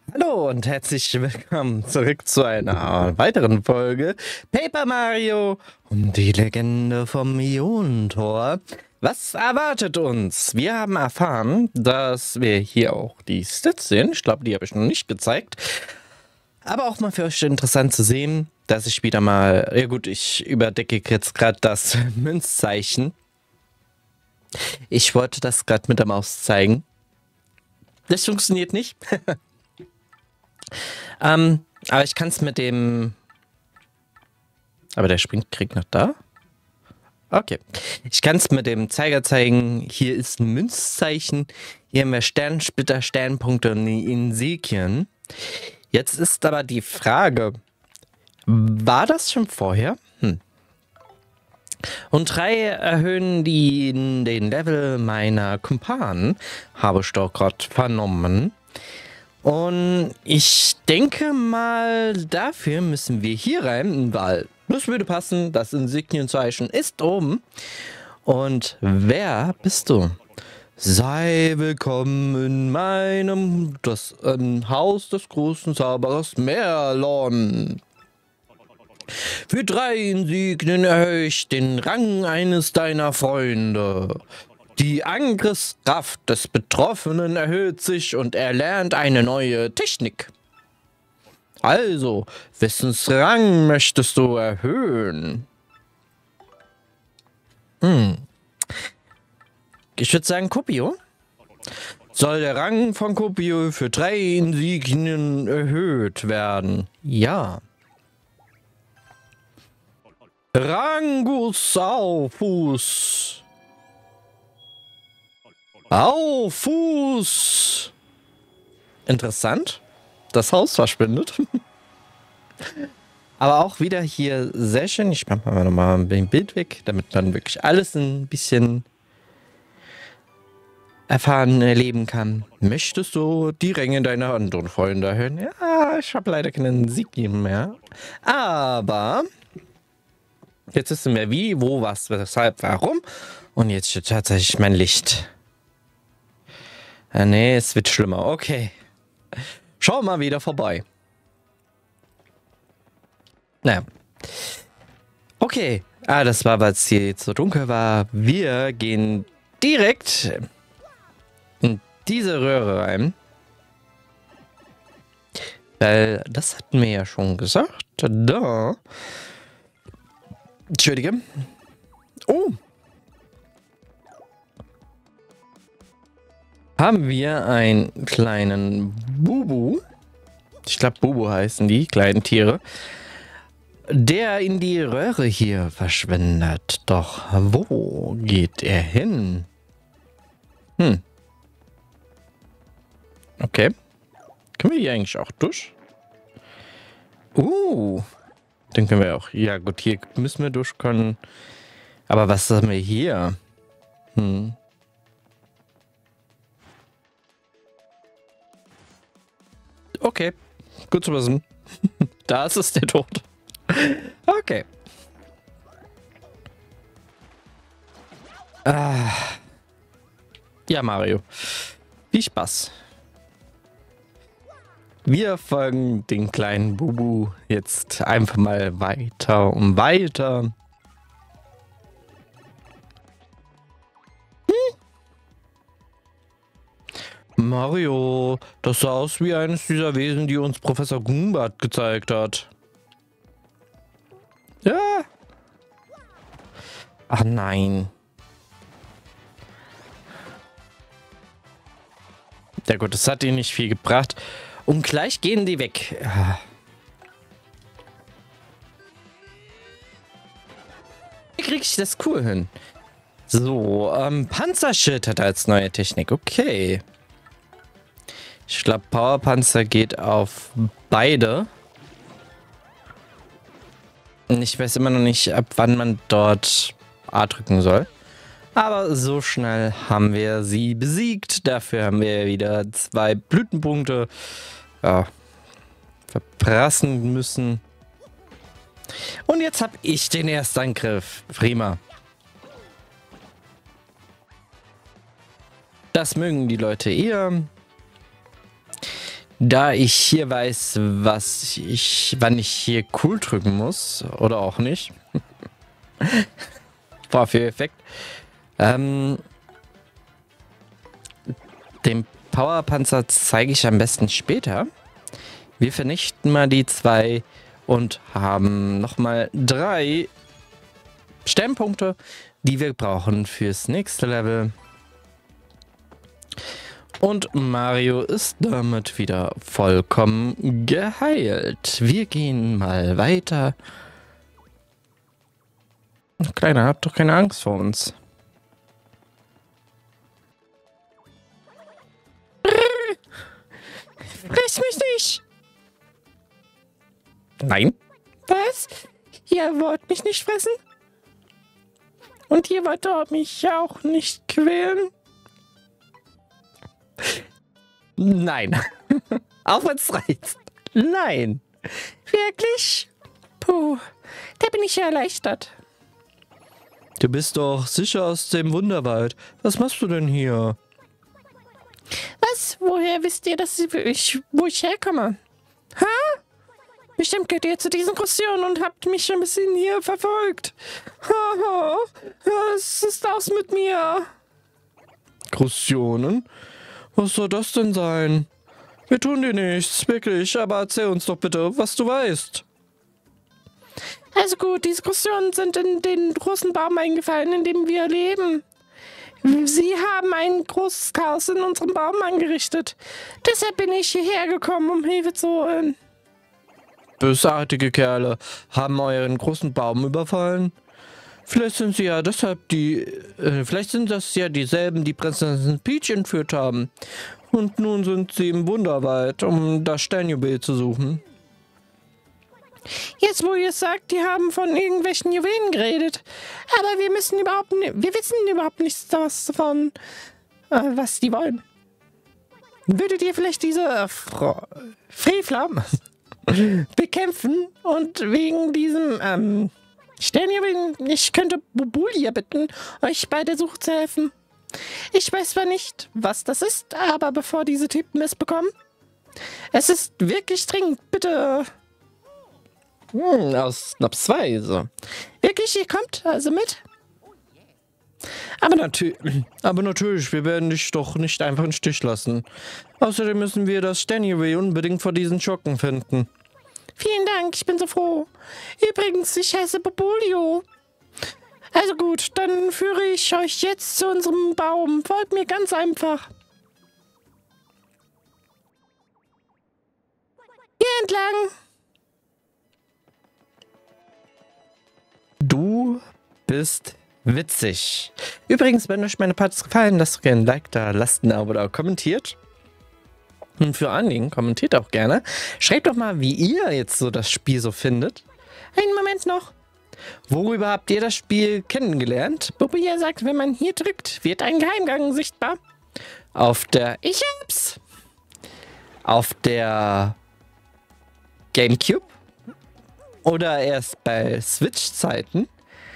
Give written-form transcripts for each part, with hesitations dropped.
Hallo und herzlich willkommen zurück zu einer weiteren Folge Paper Mario und die Legende vom Ionentor. Was erwartet uns? Wir haben erfahren, dass wir hier auch die Stats sehen. Ich glaube, die habe ich noch nicht gezeigt. Aber auch mal für euch interessant zu sehen, dass ich wieder mal... Ja gut, ich überdecke jetzt gerade das Münzzeichen. Ich wollte das gerade mit der Maus zeigen. Das funktioniert nicht. Aber ich kann es mit dem... Aber der kriegt noch da? Okay. Ich kann es mit dem Zeiger zeigen. Hier ist ein Münzzeichen. Hier haben wir Sternsplitter, Sternpunkte und Insignien. Jetzt ist aber die Frage, war das schon vorher? Und 3 erhöhen den Level meiner Kumpanen, habe ich doch gerade vernommen. Und ich denke mal, dafür müssen wir hier rein, weil das würde passen. Das Insignienzeichen ist oben. Und wer bist du? Sei willkommen in meinem Haus des großen Zauberers Merlon. Für 3 Insignien erhöhe ich den Rang eines deiner Freunde. Die Angriffskraft des Betroffenen erhöht sich und er lernt eine neue Technik. Also, Wissensrang möchtest du erhöhen? Ich würde sagen Kopio. Soll der Rang von Kopio für 3 Insignien erhöht werden? Ja. Rangus Aufus. Aufus. Interessant. Das Haus verschwindet. Aber auch wieder hier sehr schön. Ich mache mal nochmal ein Bild weg, damit man wirklich alles ein bisschen erfahren, erleben kann. Möchtest du die Ränge deiner anderen Freunde erhöhen? Ja, ich habe leider keinen Insignien mehr. Aber jetzt wissen wir wie, wo, was, weshalb, warum. Und jetzt steht tatsächlich mein Licht. Nee, es wird schlimmer. Okay. Schau mal wieder vorbei. Naja. Okay. Das war, weil es hier jetzt so dunkel war. Wir gehen direkt in diese Röhre rein. Weil das hatten wir ja schon gesagt. Da. Entschuldige. Oh. Haben wir einen kleinen Bubu. Ich glaube, Bubu heißen die kleinen Tiere. Der in die Röhre hier verschwindet. Doch wo geht er hin? Okay. Können wir hier eigentlich auch durch? Den können wir auch. Ja gut, hier müssen wir durch können. Aber was haben wir hier? Okay, gut zu wissen. Da ist es der Tod. Okay. Ja, Mario. Viel Spaß. Wir folgen den kleinen Bubu jetzt einfach mal weiter und weiter. Mario, das sah aus wie eines dieser Wesen, die uns Professor Gumbart gezeigt hat. Ja. Ach nein. Ja gut, das hat ihnen nicht viel gebracht. Und gleich gehen die weg. Wie kriege ich das cool hin? So, Panzerschild hat er als neue Technik. Okay. Ich glaube, Powerpanzer geht auf beide. Und ich weiß immer noch nicht, ab wann man dort A drücken soll. Aber so schnell haben wir sie besiegt. Dafür haben wir wieder 2 Blütenpunkte verprassen müssen. Und jetzt habe ich den Erstangriff. Prima. Das mögen die Leute eher. Da ich hier weiß, wann ich hier cool drücken muss, oder auch nicht. Vorführeffekt. Den Powerpanzer zeige ich am besten später. Wir vernichten mal die 2 und haben nochmal 3 Sternpunkte, die wir brauchen fürs nächste Level. Und Mario ist damit wieder vollkommen geheilt. Wir gehen mal weiter. Kleiner, habt doch keine Angst vor uns. Friss mich nicht! Nein. Was? Ihr wollt mich nicht fressen? Und ihr wollt doch mich auch nicht quälen? Nein. Auch wenn es reizt. Nein. Wirklich? Puh, da bin ich ja erleichtert. Du bist doch sicher aus dem Wunderwald. Was machst du denn hier? Was? Woher wisst ihr, wo ich herkomme? Hä? Bestimmt gehört ihr zu diesen Kursionen und habt mich ein bisschen hier verfolgt. Haha, was ist aus mit mir? Kursionen? Was soll das denn sein? Wir tun dir nichts, wirklich, aber erzähl uns doch bitte, was du weißt. Also gut, diese Kursionen sind in den großen Baum eingefallen, in dem wir leben. Sie haben ein großes Chaos in unserem Baum angerichtet. Deshalb bin ich hierher gekommen, um Hilfe zu holen. Bösartige Kerle haben euren großen Baum überfallen. Vielleicht sind sie ja deshalb vielleicht sind das ja dieselben, die Prinzessin Peach entführt haben. Und nun sind sie im Wunderwald, um das Sternjuwel zu suchen. Jetzt, wo ihr es sagt, die haben von irgendwelchen Juwelen geredet. Aber wir wissen überhaupt nichts davon, was die wollen. Würdet ihr vielleicht diese Frevler bekämpfen und wegen diesem Sternjuwel, ich könnte Bubulia bitten, euch bei der Suche zu helfen. Ich weiß zwar nicht, was das ist, aber bevor diese Typen es bekommen, es ist wirklich dringend, bitte. Aus Snaps 2, so. Wirklich, ihr kommt also mit? Aber natürlich, wir werden dich doch nicht einfach im Stich lassen. Außerdem müssen wir das Sternjuwel unbedingt vor diesen Schocken finden. Vielen Dank, ich bin so froh. Übrigens, ich heiße Bobulio. Also gut, dann führe ich euch jetzt zu unserem Baum. Folgt mir ganz einfach. Hier entlang. Du bist witzig. Übrigens, wenn euch meine Parts gefallen, lasst gerne ein Like da, lasst ein Abo da, kommentiert. Und für allen Dingen, kommentiert auch gerne. Schreibt doch mal, wie ihr jetzt so das Spiel so findet. Einen Moment noch. Worüber habt ihr das Spiel kennengelernt? Bobia sagt, wenn man hier drückt, wird ein Geheimgang sichtbar. Auf der GameCube oder erst bei Switch-Zeiten.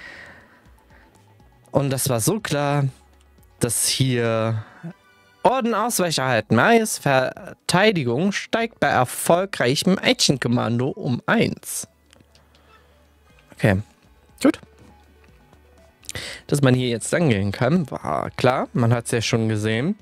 Und das war so klar, dass hier Orden Ausweich erhalten. Marios Verteidigung steigt bei erfolgreichem Action-Kommando um 1. Okay, gut. Dass man hier jetzt angehen kann, war klar. Man hat es ja schon gesehen.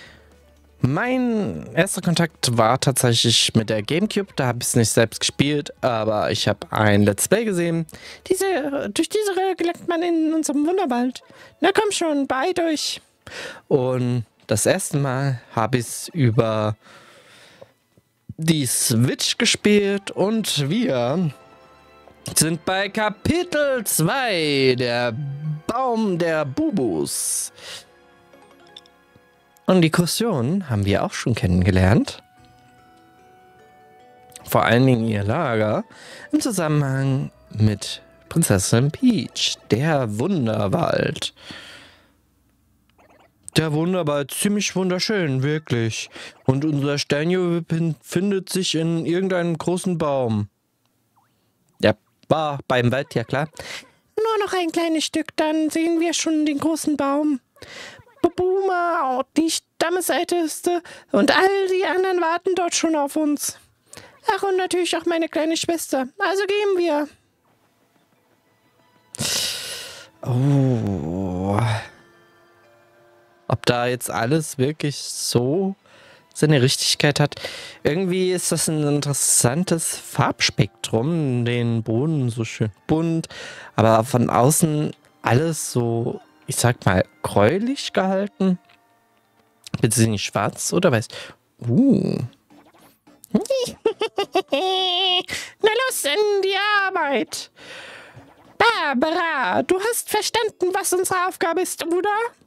Mein erster Kontakt war tatsächlich mit der GameCube. Da habe ich es nicht selbst gespielt, aber ich habe ein Let's Play gesehen. Durch diese Röhre gelangt man in unserem Wunderwald. Na komm schon, beeilt euch. Und das erste Mal habe ich es über die Switch gespielt und wir sind bei Kapitel 2, der Baum der Bubus. Und die Kursion haben wir auch schon kennengelernt. Vor allen Dingen ihr Lager im Zusammenhang mit Prinzessin Peach, der Wunderwald. Der Wunderwald, ziemlich wunderschön, wirklich. Und unser Sternjuwel befindet sich in irgendeinem großen Baum. Ja, war beim Wald, ja klar. Nur noch ein kleines Stück, dann sehen wir schon den großen Baum. Boomer, die Stammesälteste und all die anderen warten dort schon auf uns. Ach, und natürlich auch meine kleine Schwester. Also gehen wir. Oh. Ob da jetzt alles wirklich so seine Richtigkeit hat. Irgendwie ist das ein interessantes Farbspektrum. Den Boden so schön bunt, aber von außen alles so, ich sag mal, gräulich gehalten. Bitte nicht schwarz oder weiß. Na los, in die Arbeit. Barbara, du hast verstanden, was unsere Aufgabe ist, oder?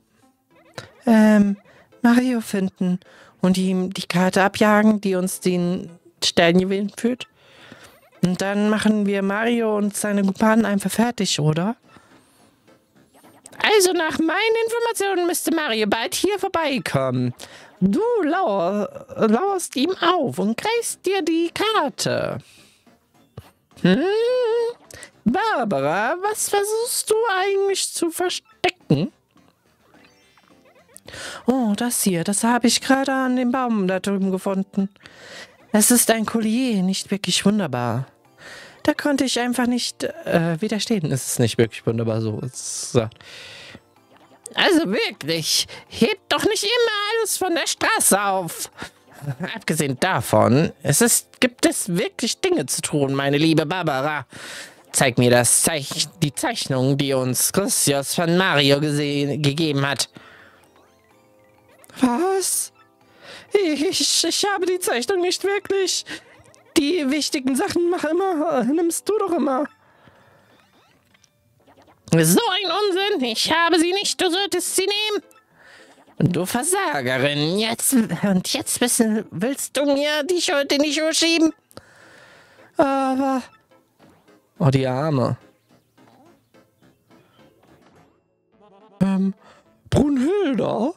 Mario finden und ihm die Karte abjagen, die uns den Sternjuwelen führt. Und dann machen wir Mario und seine Kumpanen einfach fertig, oder? Also nach meinen Informationen müsste Mario bald hier vorbeikommen. Du lauerst ihm auf und greifst dir die Karte. Barbara, was versuchst du eigentlich zu verstecken? Oh, das hier, das habe ich gerade an dem Baum da drüben gefunden. Es ist ein Collier, nicht wirklich wunderbar. Da konnte ich einfach nicht widerstehen. Es ist nicht wirklich wunderbar, so ist gesagt. Also wirklich, hebt doch nicht immer alles von der Straße auf. Abgesehen davon, gibt es wirklich Dinge zu tun, meine liebe Barbara. Zeig mir die Zeichnung, die uns Chrysios von Mario gegeben hat. Was? Ich habe die Zeichnung nicht wirklich. Die wichtigen Sachen nimmst du doch immer. So ein Unsinn. Ich habe sie nicht. Du solltest sie nehmen. Du Versagerin. Jetzt willst du mir die Schuld in die Schuhe schieben? Aber... Oh, die Arme. Brunhilda?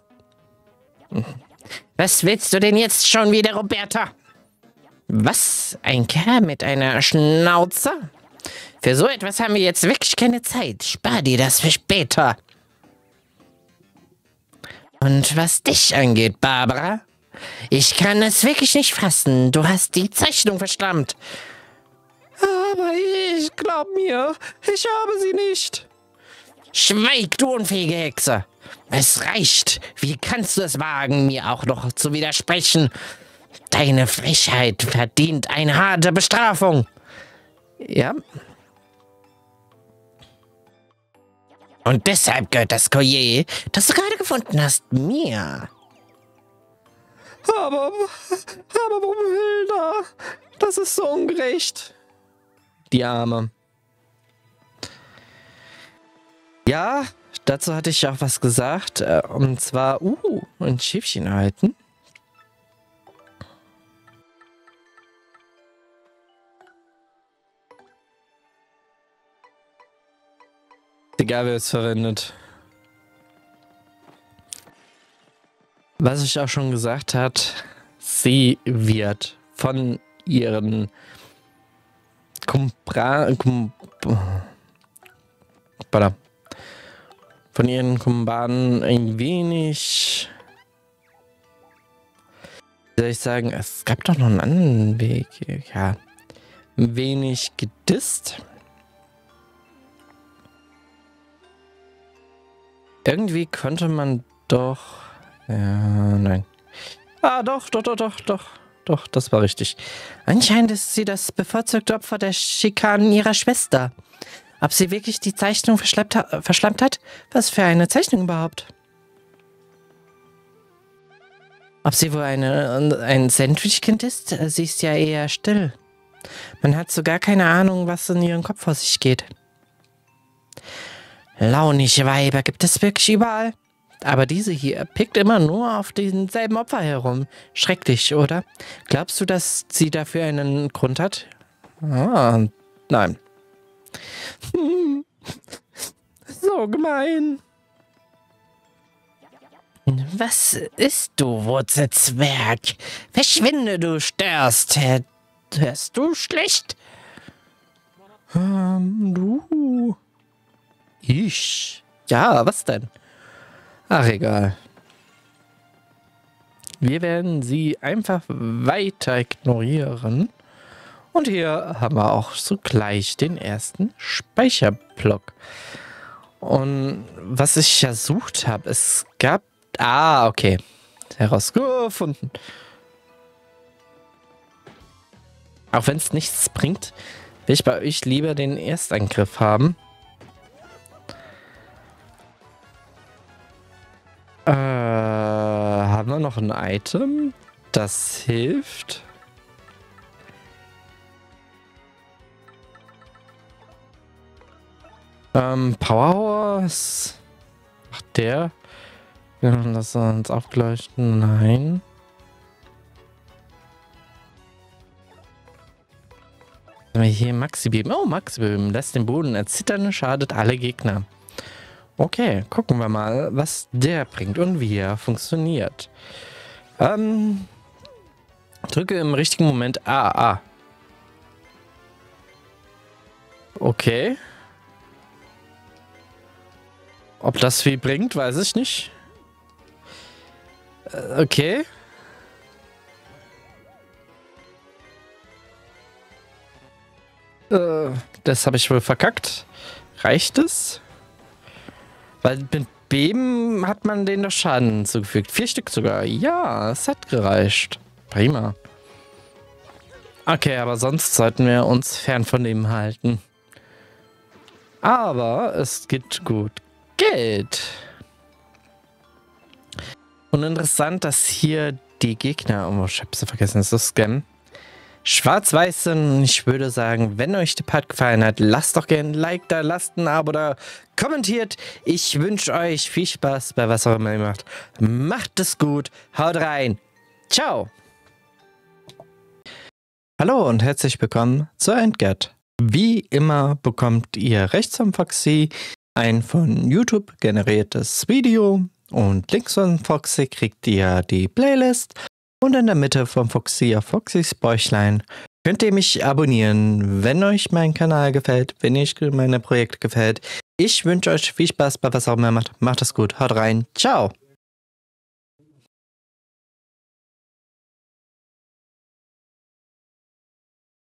Was willst du denn jetzt schon wieder, Roberta? Was? Ein Kerl mit einer Schnauze? Für so etwas haben wir jetzt wirklich keine Zeit. Spar dir das für später. Und was dich angeht, Barbara, ich kann es wirklich nicht fassen. Du hast die Zeichnung verschlammt. Aber ich glaub mir, ich habe sie nicht. Schweig, du unfähige Hexe. Es reicht. Wie kannst du es wagen, mir auch noch zu widersprechen? Deine Frechheit verdient eine harte Bestrafung. Ja. Und deshalb gehört das Collier, das du gerade gefunden hast, mir. Aber Brunhilda, das ist so ungerecht. Die Arme. Ja, dazu hatte ich auch was gesagt. Und zwar, ein Schäfchen halten. Egal, wer es verwendet. Was ich auch schon gesagt hat, sie wird von ihren von ihren Kumpanen ein wenig, wie soll ich sagen, es gab doch noch einen anderen Weg, ja, ein wenig gedisst. Irgendwie könnte man doch, ja, nein. Ah, doch, das war richtig. Anscheinend ist sie das bevorzugte Opfer der Schikanen ihrer Schwester. Ob sie wirklich die Zeichnung verschlammt hat? Was für eine Zeichnung überhaupt? Ob sie wohl ein Sandwich-Kind ist? Sie ist ja eher still. Man hat so gar keine Ahnung, was in ihrem Kopf vor sich geht. Launige Weiber gibt es wirklich überall. Aber diese hier pickt immer nur auf denselben Opfer herum. Schrecklich, oder? Glaubst du, dass sie dafür einen Grund hat? Ah, nein. So gemein. Was ist du, Wurzelzwerg? Verschwinde, du störst. Hörst du schlecht? Du. Ich? Ja, was denn? Ach, egal. Wir werden sie einfach weiter ignorieren. Und hier haben wir auch sogleich den ersten Speicherblock. Und was ich versucht habe, es gab... Ah, okay. Herausgefunden. Auch wenn es nichts bringt, will ich bei euch lieber den Erstangriff haben. Haben wir noch ein Item, das hilft? Power Horse. Ach, der. Ja, lass uns aufleuchten. Nein. Hier Maxi-Beben. Oh, Maxi-Beben lässt den Boden erzittern und schadet alle Gegner. Okay, gucken wir mal, was der bringt und wie er funktioniert. Drücke im richtigen Moment A. Okay. Ob das viel bringt, weiß ich nicht. Okay. Das habe ich wohl verkackt. Reicht es? Weil mit Beben hat man denen doch Schaden zugefügt. 4 Stück sogar. Ja, es hat gereicht. Prima. Okay, aber sonst sollten wir uns fern von dem halten. Aber es gibt gut Geld. Und interessant, dass hier die Gegner... Oh, ich hab's vergessen, das ist Scam. Schwarz-Weiß sind. Ich würde sagen, wenn euch der Part gefallen hat, lasst doch gerne ein Like da, lasst ein Abo da, kommentiert. Ich wünsche euch viel Spaß bei was auch immer ihr macht. Macht es gut, haut rein. Ciao. Hallo und herzlich willkommen zur Endget. Wie immer bekommt ihr rechts vom Foxy ein von YouTube generiertes Video und links von Foxy kriegt ihr die Playlist. Und in der Mitte vom Foxy auf Foxys Bäuchlein könnt ihr mich abonnieren, wenn euch mein Kanal gefällt, wenn euch meine Projekte gefällt. Ich wünsche euch viel Spaß bei was auch immer macht. Macht es gut, haut rein, ciao!